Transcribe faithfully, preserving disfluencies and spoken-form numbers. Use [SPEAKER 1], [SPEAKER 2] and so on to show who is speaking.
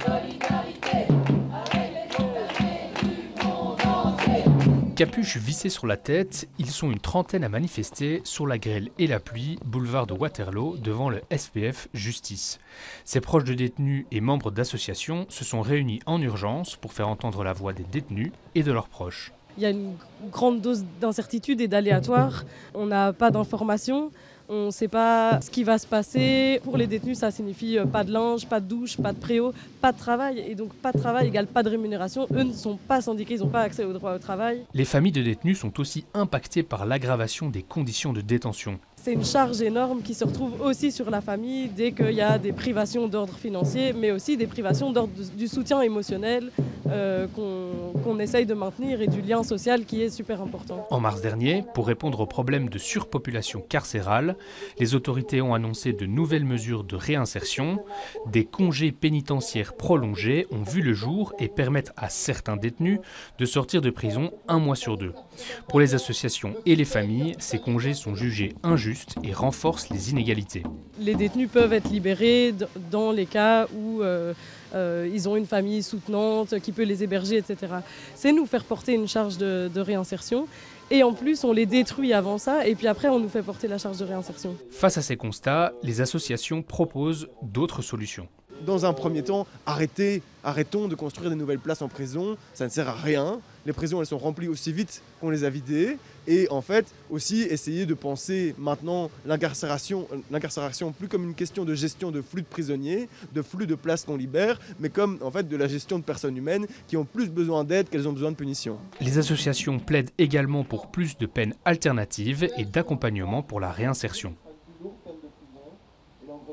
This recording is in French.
[SPEAKER 1] Capuche vissée sur la tête, ils sont une trentaine à manifester sur la grêle et la pluie, boulevard de Waterloo, devant le S P F Justice. Ces proches de détenus et membres d'associations se sont réunis en urgence pour faire entendre la voix des détenus et de leurs proches.
[SPEAKER 2] Il y a une grande dose d'incertitude et d'aléatoire. On n'a pas d'informations. On ne sait pas ce qui va se passer. Pour les détenus, ça signifie pas de linge, pas de douche, pas de préau, pas de travail. Et donc pas de travail égale pas de rémunération. Eux ne sont pas syndiqués, ils n'ont pas accès au droit au travail.
[SPEAKER 1] Les familles de détenus sont aussi impactées par l'aggravation des conditions de détention.
[SPEAKER 2] C'est une charge énorme qui se retrouve aussi sur la famille dès qu'il y a des privations d'ordre financier, mais aussi des privations d'ordre du soutien émotionnel euh, qu'on qu'on essaye de maintenir et du lien social qui est super important.
[SPEAKER 1] En mars dernier, pour répondre au problème de surpopulation carcérale, les autorités ont annoncé de nouvelles mesures de réinsertion. Des congés pénitentiaires prolongés ont vu le jour et permettent à certains détenus de sortir de prison un mois sur deux. Pour les associations et les familles, ces congés sont jugés injustes et renforcent les inégalités.
[SPEAKER 2] Les détenus peuvent être libérés dans les cas où euh, euh, ils ont une famille soutenante qui peut les héberger, et cetera. C'est nous faire porter une charge de, de réinsertion. Et en plus, on les détruit avant ça, et puis après, on nous fait porter la charge de réinsertion.
[SPEAKER 1] Face à ces constats, les associations proposent d'autres solutions.
[SPEAKER 3] Dans un premier temps, arrêtez, arrêtons de construire des nouvelles places en prison, ça ne sert à rien. Les prisons, elles sont remplies aussi vite qu'on les a vidées. Et en fait, aussi essayer de penser maintenant l'incarcération, l'incarcération plus comme une question de gestion de flux de prisonniers, de flux de places qu'on libère, mais comme en fait de la gestion de personnes humaines qui ont plus besoin d'aide qu'elles ont besoin de punition.
[SPEAKER 1] Les associations plaident également pour plus de peines alternatives et d'accompagnement pour la réinsertion.